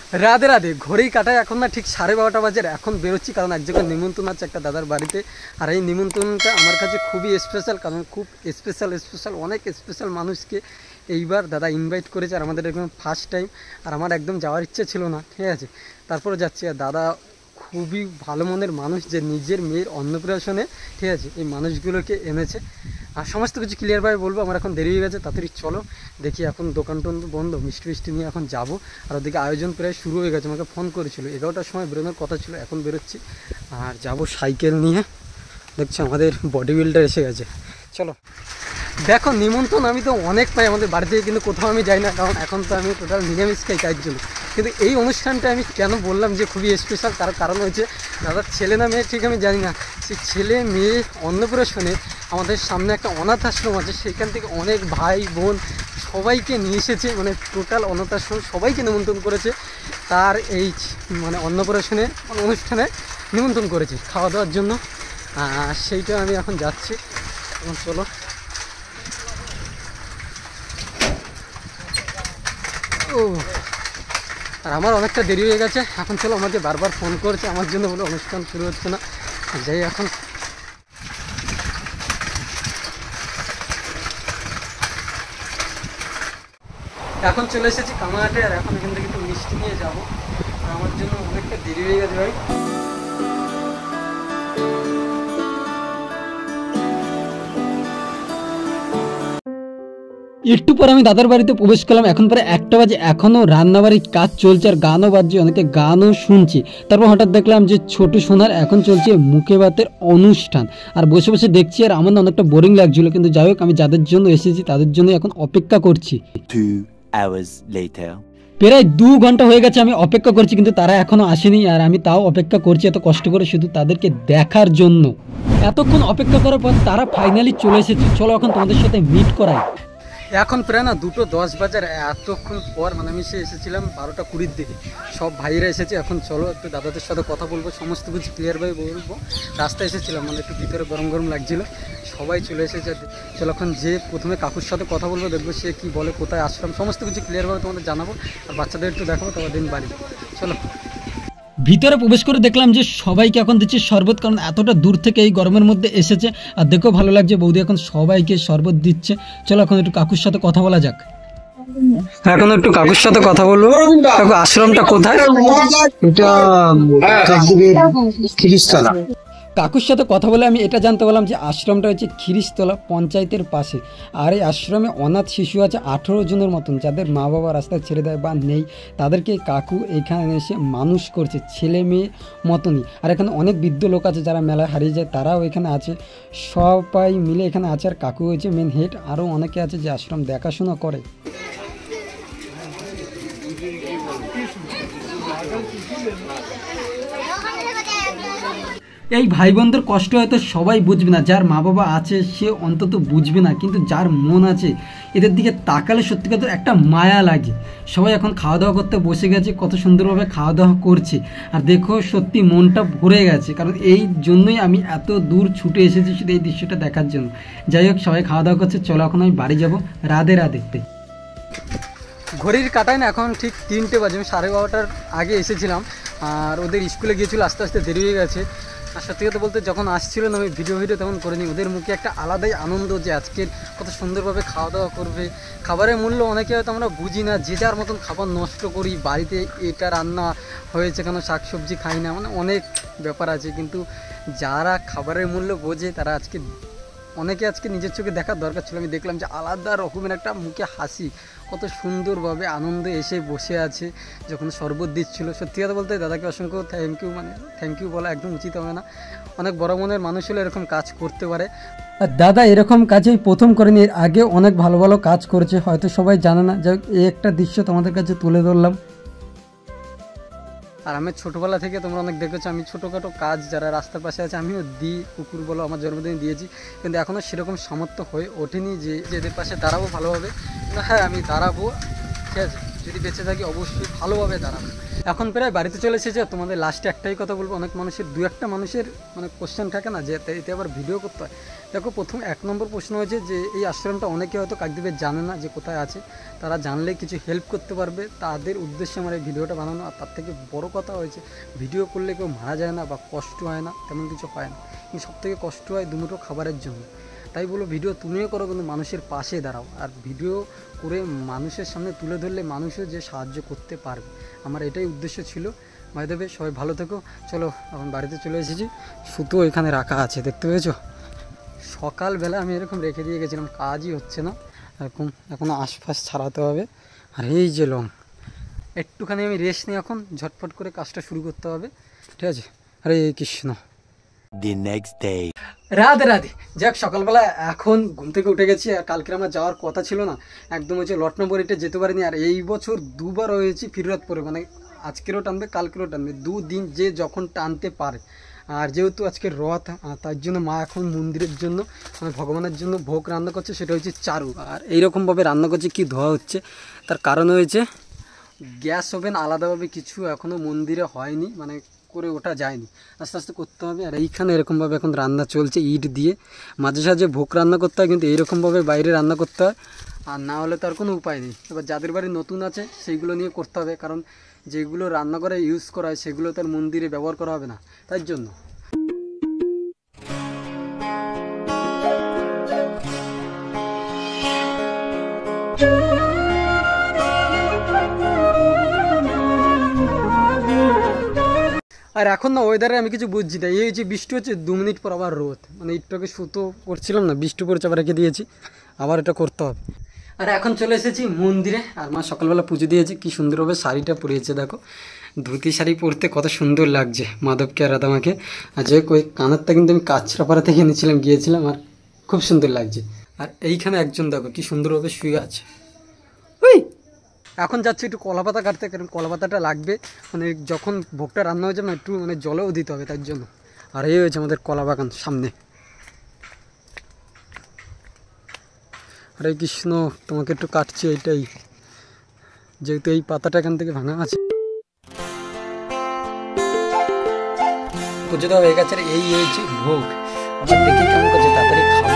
রাধে রাধে। ঘড়ির কাটায় এখন না ঠিক 12:30 বাজে, এখন বেরোচ্ছি কারণ এক জায়গায় নিমন্ত্রণ আছে একটা দাদার বাড়িতে। আর এই নিমন্ত্রণটা আমার কাছে খুবই স্পেশাল, কারণ খুব স্পেশাল অনেক স্পেশাল মানুষকে এইবার দাদা ইনভাইট করেছে। আর আমাদের একদম ফার্স্ট টাইম, আর আমার একদম যাওয়ার ইচ্ছে ছিল না, ঠিক আছে, তারপরে যাচ্ছি। আর দাদা খুবই ভালো মনের মানুষ, যে নিজের মেয়ের অন্নপ্রাশনে, ঠিক আছে, এই মানুষগুলোকে এনেছে। আর সমস্ত কিছু ক্লিয়ারভাবে বলবো। আমার এখন দেরি হয়ে গেছে, তাড়াতাড়ি চলো দেখি। এখন দোকান টোন বন্ধ, মিষ্টি নিয়ে এখন যাব। আর ওদিকে আয়োজন প্রায় শুরু হয়ে গেছে, আমাকে ফোন করেছিল 11টার সময় বেরোনোর কথা ছিল, এখন বেরোচ্ছি। আর যাব সাইকেল নিয়ে। দেখছি আমাদের বডি বিল্ডার এসে গেছে, চলো। দেখো নিমন্ত্রণ আমি তো অনেক পাই আমাদের বাড়ি থেকে, কিন্তু কোথাও আমি যাই না, কারণ এখন তো আমি টোটাল নিরামিষ খাই কাজের জন্য। কিন্তু এই অনুষ্ঠানটা আমি কেন বললাম যে খুবই স্পেশাল, তার কারণ হচ্ছে দাদার ছেলে না মেয়ে ঠিক আমি জানি না, সেই ছেলে মেয়ে অন্নপ্রাশনে আমাদের সামনে একটা অনাথ আশ্রম আছে, সেখান থেকে অনেক ভাই বোন সবাইকে নিয়ে এসেছে, মানে টোটাল অনাথ আশ্রম সবাইকে নিমন্ত্রণ করেছে। তার এই মানে অন্নপ্রাশনে অনুষ্ঠানে নিমন্ত্রণ করেছে খাওয়া দাওয়ার জন্য। সেইটা আমি এখন যাচ্ছি, এখন চলো। ও, আর আমার অনেকটা দেরি হয়ে গেছে, এখন চলো। আমাকে বারবার ফোন করছে আমার জন্য, বলে অনুষ্ঠান শুরু হচ্ছে না, যাই এখন। এখন চলে এসেছি কামারহাটে, আর এখন এখান থেকে একটু মিষ্টি নিয়ে যাবো। আর আমার জন্য অনেকটা দেরি হয়ে গেছে ভাই। একটু পর আমি দাদার বাড়িতে প্রবেশ করলাম, এখন প্রায় 1টা বাজে, এখনও রান্নাবাড়ির কাজ চলছে আর গানও বাজছে, অনেকে গানও শুনছি। তারপর হঠাৎ দেখলাম যে ছোট সোনার এখন চলছে মুখে ভাতের অনুষ্ঠান, আর বসে বসে দেখছি। আর আমার না অনেকটা বোরিং লাগছিল, কিন্তু যাই হোক আমি যাদের জন্য এসেছি তাদের জন্য এখন অপেক্ষা করছি। 2 hours later. প্রায় 2 ঘন্টা হয়ে গেছে আমি অপেক্ষা করছি, কিন্তু তারা এখনো আসেনি। আর আমি তাও অপেক্ষা করছি এত কষ্ট করে শুধু তাদেরকে দেখার জন্য। এতক্ষণ অপেক্ষা করার পর তারা ফাইনালি চলে এসেছে, চলো এখন তোমাদের সাথে মিট করাই। এখন প্রায় না 2:10 বাজার, এতক্ষণ পর মানে আমি এসেছিলাম 12:20 দিকে, সব ভাইরা এসেছে। এখন চলো একটু দাদাদের সাথে কথা বলবো, সমস্ত কিছু ক্লিয়ারভাবে বলবো। রাস্তায় এসেছিলাম, মানে একটু ভিতরে গরম লাগছিল, সবাই চলে এসেছে। চলো এখন যে প্রথমে কাকুর সাথে কথা বলবো, দেখবো সে কি বলে, কোথায় আশ্রম, সমস্ত কিছু ক্লিয়ারভাবে তোমাদের জানাবো। আর বাচ্চাদের একটু দেখাবো, তারপর দিন বাড়ি। চলো ভিতরে প্রবেশ করে দেখলাম যে সবাইকে এখন দিচ্ছে শরবত, কারণ এতটা দূর থেকে এই গরমের মধ্যে এসেছে। আর দেখো ভালো লাগছে, বৌদি এখন সবাইকে শরবত দিচ্ছে। চলো এখন একটু কাকুর সাথে কথা বলা যাক। এখন একটু কাকুর সাথে কথা বলবো। কাকু আশ্রমটা কোথায়? এটা খিরিস্তলা। কাকুর সাথে কথা বলে আমি এটা জানতে পারলাম যে আশ্রমটা হচ্ছে খিরিস্তলা পঞ্চায়েতের পাশে। আর এই আশ্রমে অনাথ শিশু আছে 18 জনের মতন, যাদের মা বাবা রাস্তায় ছেড়ে দেয় বা নেই, তাদেরকে কাকু এখানে এসে মানুষ করছে ছেলে মেয়ে মতনই। আর এখানে অনেক বৃদ্ধ লোক আছে যারা মেলায় হারিয়ে যায়, তারাও এখানে আছে, সবাই মিলে এখানে আছে। আর কাকু হচ্ছে মেন হেড, আরও অনেকে আছে যে আশ্রম দেখাশোনা করে। এই ভাই বোনদের কষ্ট হয়তো সবাই বুঝবে না, যার মা বাবা আছে সে অন্তত বুঝবে না, কিন্তু যার মন আছে এদের দিকে তাকালে সত্যি কথা একটা মায়া লাগে। সবাই এখন খাওয়া দাওয়া করতে বসে গেছে, কত সুন্দরভাবে খাওয়া দাওয়া করছে। আর দেখো সত্যি মনটা ভরে গেছে, কারণ এই জন্যই আমি এত দূর ছুটে এসেছি শুধু এই দৃশ্যটা দেখার জন্য। যাই হোক সবাই খাওয়া দাওয়া করছে, চলো এখন আমি বাড়ি যাবো। রাধে রাধে। ঘড়ির কাটায় না এখন ঠিক 3টে বাজে, আমি 12:30টার আগে এসেছিলাম। আর ওদের স্কুলে গিয়েছিলো, আস্তে আস্তে দেরি হয়ে গেছে। আর সত্যি কথা বলতে যখন আসছিল না আমি ভিডিও তেমন করিনি, ওদের মুখে একটা আলাদাই আনন্দ যে আজকের কত সুন্দরভাবে খাওয়া দাওয়া করবে। খাবারের মূল্য অনেকে হয়তো আমরা বুঝি না, যে যার মতন খাবার নষ্ট করি, বাড়িতে এটা রান্না হয়েছে কেন, শাকসবজি খাই না, মানে অনেক ব্যাপার আছে। কিন্তু যারা খাবারের মূল্য বোঝে তারা অনেকে আজকে নিজের চোখে দেখার দরকার ছিল। আমি দেখলাম যে আলাদা রকমের একটা মুখে হাসি, কত সুন্দরভাবে আনন্দ এসে বসে আছে যখন শরবত দিচ্ছিল। সত্যি কথা বলতে দাদাকে অসংখ্য থ্যাংক ইউ বলা একদম উচিত হবে না। অনেক বড় মনের মানুষ হলে এরকম কাজ করতে পারে। আর দাদা এরকম কাজেই প্রথম করেনি, এর আগে অনেক ভালো ভালো কাজ করেছে, হয়তো সবাই জানে না। যাই হোক এই একটা দৃশ্য তোমাদের কাছে তুলে ধরলাম। আর আমি ছোটোবেলা থেকে তোমরা অনেক দেখেছো আমি ছোটোখাটো কাজ যারা রাস্তার পাশে আছে আমিও দিই, কুকুর বলো, আমার জন্মদিনে দিয়েছি। কিন্তু এখনও সেরকম সামর্থ্য হয়ে ওঠেনি যে এদের পাশে দাঁড়াবো ভালোভাবে। হ্যাঁ আমি দাঁড়াবো, ঠিক আছে, যদি বেঁচে থাকি অবশ্যই ভালোভাবে দাঁড়াবো। এখন প্রায় বাড়িতে চলে এসেছে। তোমাদের লাস্টে একটাই কথা বলবো, অনেক মানুষের দু একটা মানুষের মানে কোশ্চেন থাকে না যে এতে আবার ভিডিও করতে হয়। দেখো, প্রথম 1 নম্বর প্রশ্ন হয়েছে যে এই আশ্রমটা অনেকে হয়তো কাকদ্বীপে জানে না যে কোথায় আছে, তারা জানলে কিছু হেল্প করতে পারবে, তাদের উদ্দেশ্যে আমার এই ভিডিওটা বানানো। আর তার থেকে বড় কথা হয়েছে, ভিডিও করলে কেউ মারা যায় না বা কষ্ট হয় না, তেমন কিছু হয় না, কিন্তু সবথেকে কষ্ট হয় দুমুঠো খাবারের জন্য। তাই বলো, ভিডিও তুমিও করো কিন্তু মানুষের পাশে দাঁড়াও। আর ভিডিও করে মানুষের সামনে তুলে ধরলে মানুষও যে সাহায্য করতে পারবে, আমার এটাই উদ্দেশ্য ছিল। ভাই দেবে, সবাই ভালো থেকো। চলো, এখন বাড়িতে চলে এসেছি। সুতো এখানে রাখা আছে, দেখতে পেয়েছো? সকালবেলা আমি এরকম রেখে দিয়ে গেছিলাম, কাজই হচ্ছে না, এখনও আশপাশ ছাড়াতে হবে। আর এই যে লং, একটুখানি আমি রেস্ট নিই, এখন ঝটফট করে কাজটা শুরু করতে হবে, ঠিক আছে? হরে Krishna. The next day. Radhe Radhe. যাক, সকালবেলা এখন ঘুম থেকে উঠে গেছি। আর কালকে আমার যাওয়ার কথা ছিল না, একদম হচ্ছে লটনবরিটা যেতে পারিনি। আর এই বছর 2বার হয়েছি ফিরোজপুরে, মানে আজকেরও টানবে কালকেরও টানবে, 2 দিন যে যখন টানতে পারে। আর যেহেতু আজকে রথ, তার জন্য মা এখন মন্দিরের জন্য মানে ভগবানের জন্য ভোগ রান্না করছে, সেটা হচ্ছে চারু। আর এইরকমভাবে রান্না করছে, কি ধোয়া হচ্ছে, তার কারণ হয়েছে গ্যাস ওভেন আলাদাভাবে কিছু এখনও মন্দিরে হয়নি, মানে করে ওঠা যায়নি, আস্তে আস্তে করতে হবে। আর এইখানে এরকমভাবে এখন রান্না চলছে ইট দিয়ে, মাঝে সাঝে ভোগ রান্না করতে হয়, কিন্তু এইরকমভাবে বাইরে রান্না করতে হয়, আর না হলে তার কোনো উপায় নেই। এবার যাদের বাড়ি নতুন আছে সেইগুলো নিয়ে করতে হবে, কারণ যেগুলো রান্না করে ইউজ করা হয় সেগুলো তার মন্দিরে ব্যবহার করা হবে না, তার জন্য। আর এখন না ওয়েদারে আমি কিছু বুঝছি না, এই হচ্ছে বৃষ্টি হচ্ছে, 2 মিনিট পর আবার রোদ, মানে একটুকে সুতো করছিলাম না, বৃষ্টি পড়ছে আবার রেখে দিয়েছি, আবার এটা করতে হবে। আর এখন চলে এসেছি মন্দিরে। আর মা সকালবেলা পুজো দিয়েছে, কি সুন্দরভাবে শাড়িটা পরিয়েছে, দেখো ধুতি শাড়ি পরতে কত সুন্দর লাগছে মাধবকে আর রাধামাকে। আর যে ওই কানেরটা কিন্তু আমি কাছড়াপাড়া থেকে এনেছিলাম, গিয়েছিলাম, আর খুব সুন্দর লাগছে। আর এইখানে একজন দেখো কি সুন্দরভাবে শুয়ে আছে। ওই এখন যাচ্ছি একটু কলা পাতা কাটতে, কারণ কলা পাতাটা লাগবে, মানে যখন ভোগটা রান্না হয়ে যাবে না, একটু মানে জলেও দিতে হবে তার জন্য। আর এই হয়েছে আমাদের কলা বাগান সামনে। হরে কৃষ্ণ, তোমাকে একটু কাটছি এইটাই, যেহেতু এই পাতাটা এখান থেকে ভাঙা আছে। পুজো দেওয়া হয়ে গেছে। এই হয়েছে ভোগ, আমার দেখি কেমন করছে, তাড়াতাড়ি খাওয়া